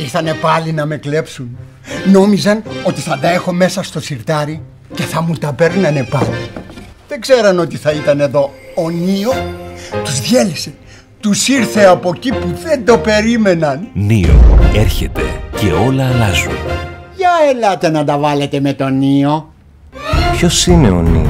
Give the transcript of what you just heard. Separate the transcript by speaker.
Speaker 1: Ήρθανε πάλι να με κλέψουν. Νόμιζαν ότι θα τα έχω μέσα στο σιρτάρι και θα μου τα παίρνανε πάλι. Δεν ξέραν ότι θα ήταν εδώ ο Νίο. Τους διέλυσε. Τους ήρθε από εκεί που δεν το περίμεναν.
Speaker 2: Νίο έρχεται και όλα αλλάζουν.
Speaker 1: Για ελάτε να τα βάλετε με τον Νίο.
Speaker 2: Ποιος είναι ο Νίο?